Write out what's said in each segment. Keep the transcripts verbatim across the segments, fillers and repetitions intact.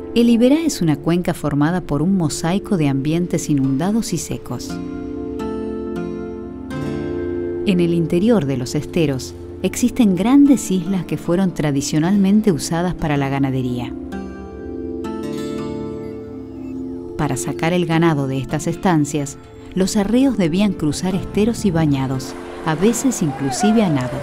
El Iberá es una cuenca formada por un mosaico de ambientes inundados y secos. En el interior de los esteros existen grandes islas que fueron tradicionalmente usadas para la ganadería. Para sacar el ganado de estas estancias, los arreos debían cruzar esteros y bañados, a veces inclusive a nado.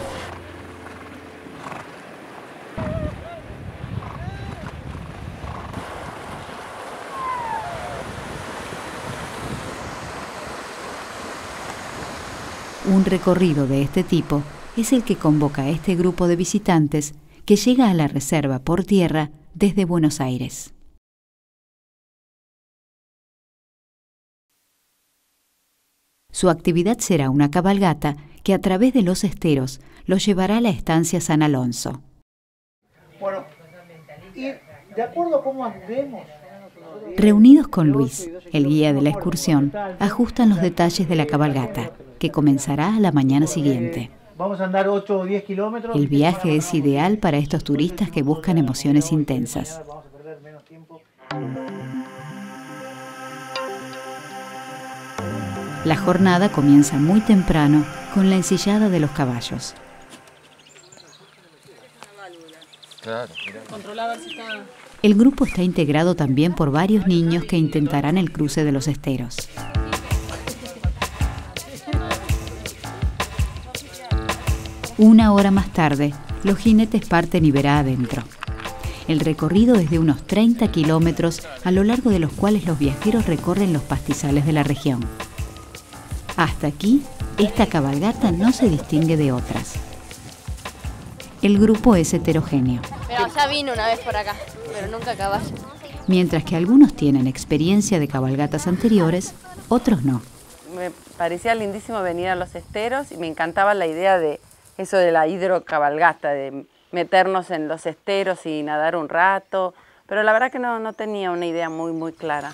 Un recorrido de este tipo es el que convoca a este grupo de visitantes que llega a la reserva por tierra desde Buenos Aires. Su actividad será una cabalgata que a través de los esteros los llevará a la estancia San Alonso. Bueno, y de acuerdo a cómo andemos. Reunidos con Luis, el guía de la excursión, ajustan los detalles de la cabalgata, que comenzará a la mañana siguiente. Vamos a andar ocho o diez kilómetros. El viaje es ideal para estos turistas que buscan emociones intensas. La jornada comienza muy temprano con la ensillada de los caballos. El grupo está integrado también por varios niños que intentarán el cruce de los esteros. Una hora más tarde, los jinetes parten Iberá adentro. El recorrido es de unos treinta kilómetros, a lo largo de los cuales los viajeros recorren los pastizales de la región. Hasta aquí, esta cabalgata no se distingue de otras. El grupo es heterogéneo. Pero ya vino una vez por acá, pero nunca a caballo. Mientras que algunos tienen experiencia de cabalgatas anteriores, otros no. Me parecía lindísimo venir a los esteros y me encantaba la idea de eso de la hidrocabalgata, de meternos en los esteros y nadar un rato, pero la verdad que no, no tenía una idea muy, muy clara.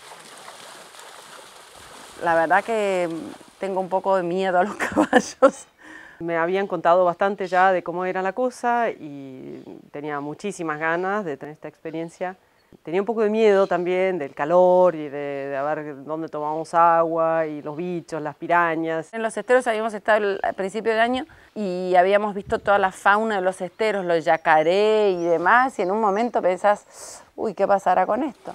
La verdad que tengo un poco de miedo a los caballos. Me habían contado bastante ya de cómo era la cosa y tenía muchísimas ganas de tener esta experiencia. Tenía un poco de miedo también del calor y de, de a ver dónde tomamos agua y los bichos, las pirañas. En los esteros habíamos estado al principio del año y habíamos visto toda la fauna de los esteros, los yacaré y demás, y en un momento pensás, uy, ¿qué pasará con esto?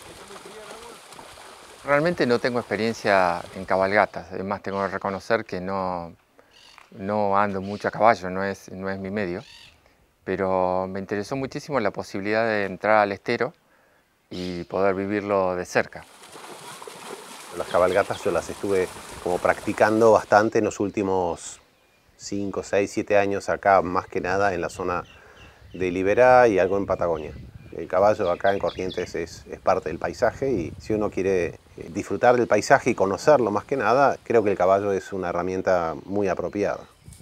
Realmente no tengo experiencia en cabalgatas, además tengo que reconocer que no, no ando mucho a caballo, no es, no es mi medio, pero me interesó muchísimo la posibilidad de entrar al estero y poder vivirlo de cerca. Las cabalgatas yo las estuve como practicando bastante en los últimos cinco, seis, siete años acá, más que nada en la zona del Iberá y algo en Patagonia. El caballo acá en Corrientes es, es parte del paisaje y si uno quiere disfrutar del paisaje y conocerlo más que nada, creo que el caballo es una herramienta muy apropiada.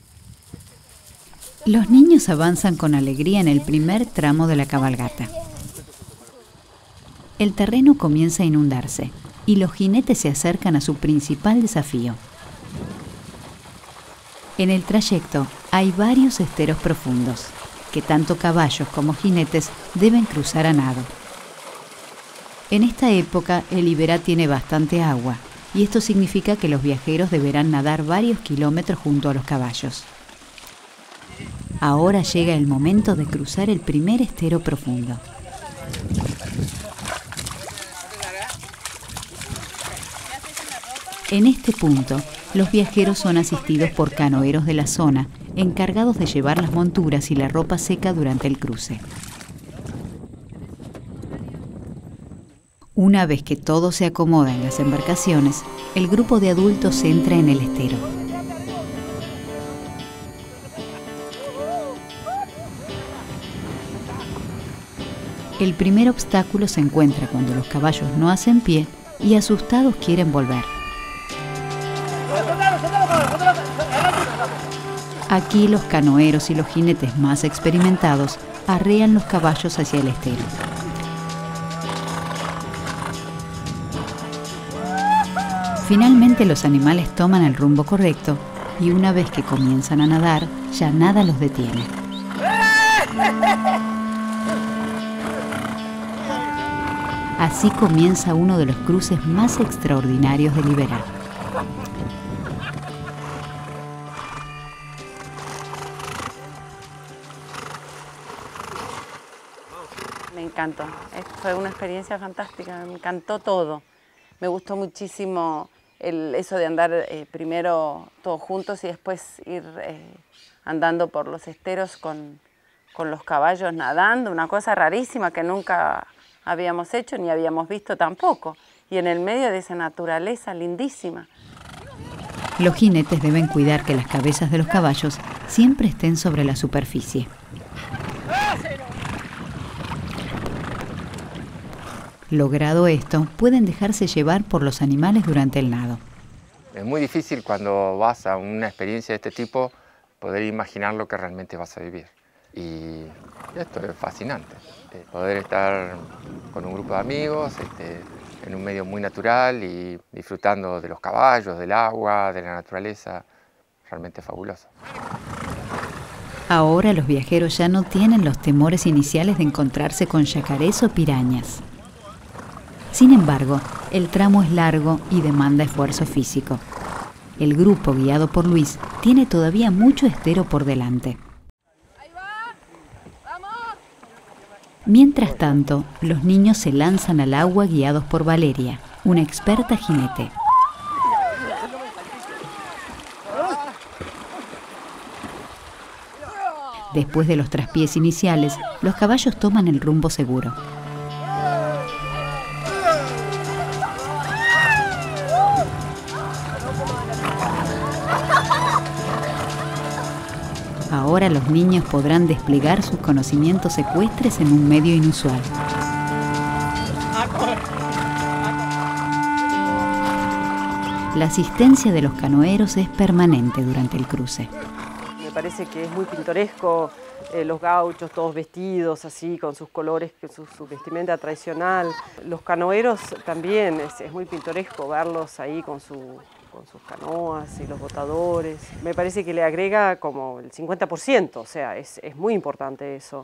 Los niños avanzan con alegría en el primer tramo de la cabalgata. El terreno comienza a inundarse y los jinetes se acercan a su principal desafío. En el trayecto hay varios esteros profundos, que tanto caballos como jinetes deben cruzar a nado. En esta época el Iberá tiene bastante agua y esto significa que los viajeros deberán nadar varios kilómetros junto a los caballos. Ahora llega el momento de cruzar el primer estero profundo. En este punto, los viajeros son asistidos por canoeros de la zona, encargados de llevar las monturas y la ropa seca durante el cruce. Una vez que todo se acomoda en las embarcaciones, el grupo de adultos entra en el estero. El primer obstáculo se encuentra cuando los caballos no hacen pie y asustados quieren volver. Aquí los canoeros y los jinetes más experimentados arrean los caballos hacia el estero. Finalmente los animales toman el rumbo correcto y una vez que comienzan a nadar, ya nada los detiene. Así comienza uno de los cruces más extraordinarios de Liberá. Me encantó, fue una experiencia fantástica, me encantó todo. Me gustó muchísimo el, eso de andar eh, primero todos juntos y después ir eh, andando por los esteros con, con los caballos nadando, una cosa rarísima que nunca habíamos hecho ni habíamos visto tampoco. Y en el medio de esa naturaleza lindísima. Los jinetes deben cuidar que las cabezas de los caballos siempre estén sobre la superficie. Logrado esto, pueden dejarse llevar por los animales durante el nado. Es muy difícil cuando vas a una experiencia de este tipo poder imaginar lo que realmente vas a vivir. Y esto es fascinante, poder estar con un grupo de amigos, este, en un medio muy natural y disfrutando de los caballos, del agua, de la naturaleza, realmente fabuloso. Ahora los viajeros ya no tienen los temores iniciales de encontrarse con yacarés o pirañas. Sin embargo, el tramo es largo y demanda esfuerzo físico. El grupo, guiado por Luis, tiene todavía mucho estero por delante. Mientras tanto, los niños se lanzan al agua guiados por Valeria, una experta jinete. Después de los traspiés iniciales, los caballos toman el rumbo seguro. Ahora los niños podrán desplegar sus conocimientos ecuestres en un medio inusual. La asistencia de los canoeros es permanente durante el cruce. Me parece que es muy pintoresco, eh, los gauchos todos vestidos así, con sus colores, su, su vestimenta tradicional. Los canoeros también, es, es muy pintoresco verlos ahí con su... con sus canoas y los botadores. Me parece que le agrega como el cincuenta por ciento, o sea, es, es muy importante eso.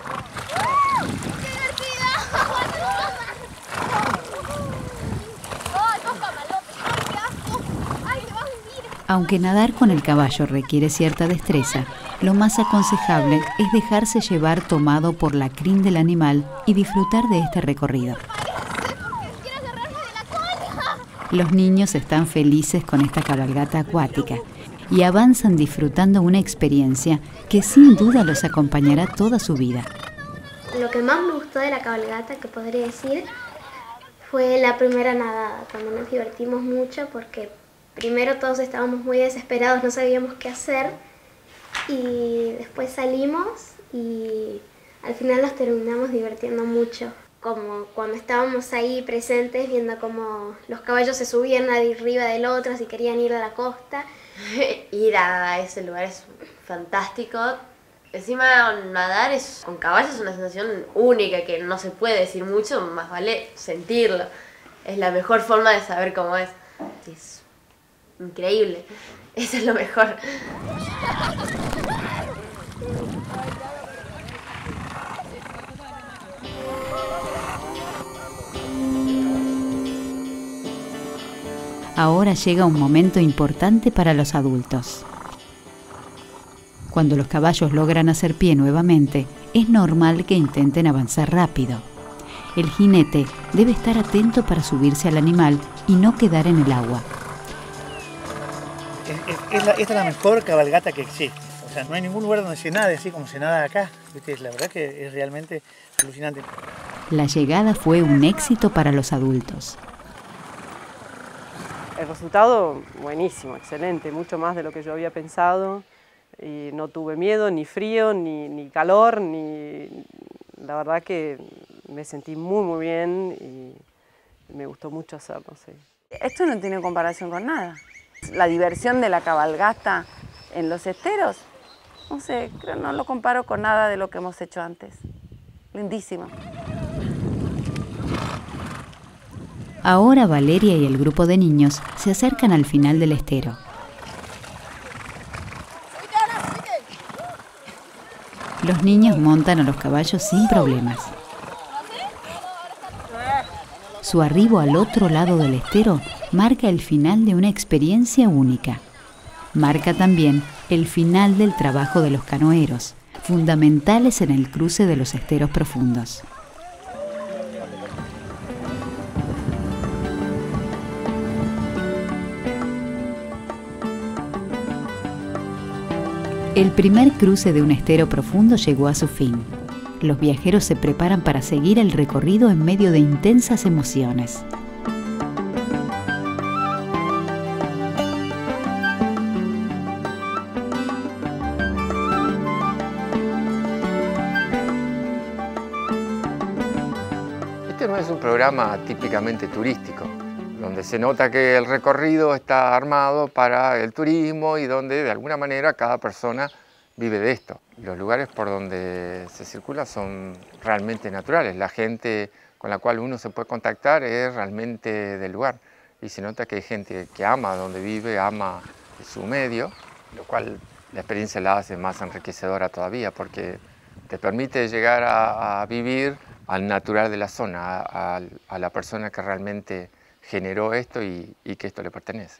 Aunque nadar con el caballo requiere cierta destreza, lo más aconsejable es dejarse llevar tomado por la crin del animal y disfrutar de este recorrido. Los niños están felices con esta cabalgata acuática y avanzan disfrutando una experiencia que sin duda los acompañará toda su vida. Lo que más me gustó de la cabalgata, que podría decir, fue la primera nadada, cuando nos divertimos mucho porque primero todos estábamos muy desesperados, no sabíamos qué hacer y después salimos y al final nos terminamos divirtiendo mucho. Como cuando estábamos ahí presentes viendo cómo los caballos se subían arriba del otro si querían ir a la costa. Ir a ese lugar es fantástico. Encima nadar es, con caballos es una sensación única que no se puede decir mucho, más vale sentirlo. Es la mejor forma de saber cómo es. Es increíble. Eso es lo mejor. Ahora llega un momento importante para los adultos. Cuando los caballos logran hacer pie nuevamente, es normal que intenten avanzar rápido. El jinete debe estar atento para subirse al animal y no quedar en el agua. Es, es, es la, esta es la mejor cabalgata que existe. O sea, no hay ningún lugar donde se nade así como se nada acá. ¿Viste? La verdad que es realmente alucinante. La llegada fue un éxito para los adultos. El resultado, buenísimo, excelente, mucho más de lo que yo había pensado. Y no tuve miedo, ni frío, ni, ni calor, ni... La verdad que me sentí muy, muy bien y me gustó mucho hacerlo, sí. Esto no tiene comparación con nada. La diversión de la cabalgata en los esteros, no sé, creo no lo comparo con nada de lo que hemos hecho antes. Lindísimo. Ahora Valeria y el grupo de niños se acercan al final del estero. Los niños montan a los caballos sin problemas. Su arribo al otro lado del estero marca el final de una experiencia única. Marca también el final del trabajo de los canoeros, fundamentales en el cruce de los esteros profundos. El primer cruce de un estero profundo llegó a su fin. Los viajeros se preparan para seguir el recorrido en medio de intensas emociones. Este no es un programa típicamente turístico, donde se nota que el recorrido está armado para el turismo y donde de alguna manera cada persona vive de esto. Los lugares por donde se circula son realmente naturales. La gente con la cual uno se puede contactar es realmente del lugar. Y se nota que hay gente que ama donde vive, ama su medio, lo cual la experiencia la hace más enriquecedora todavía, porque te permite llegar a, a vivir al natural de la zona, a, a, a la persona que realmente generó esto y, y que esto le pertenece.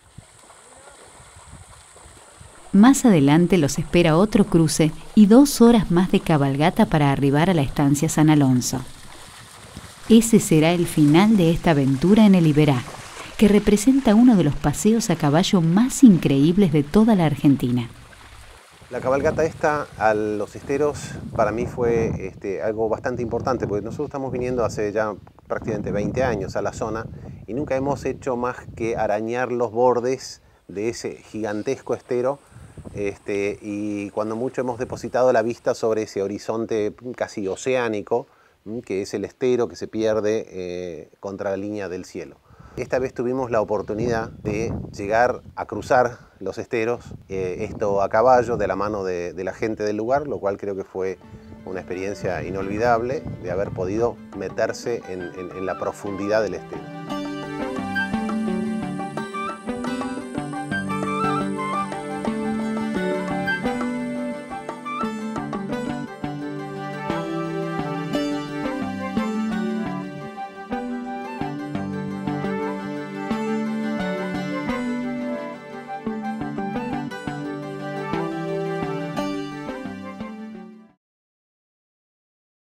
Más adelante los espera otro cruce y dos horas más de cabalgata para arribar a la estancia San Alonso. Ese será el final de esta aventura en el Iberá, que representa uno de los paseos a caballo más increíbles de toda la Argentina. La cabalgata esta a los esteros para mí fue este, algo bastante importante, porque nosotros estamos viniendo hace ya prácticamente veinte años a la zona y nunca hemos hecho más que arañar los bordes de ese gigantesco estero. Este, y cuando mucho hemos depositado la vista sobre ese horizonte casi oceánico, que es el estero que se pierde eh, contra la línea del cielo. Esta vez tuvimos la oportunidad de llegar a cruzar los esteros, eh, esto a caballo, de la mano de, de la gente del lugar, lo cual creo que fue una experiencia inolvidable de haber podido meterse en, en, en la profundidad del estero.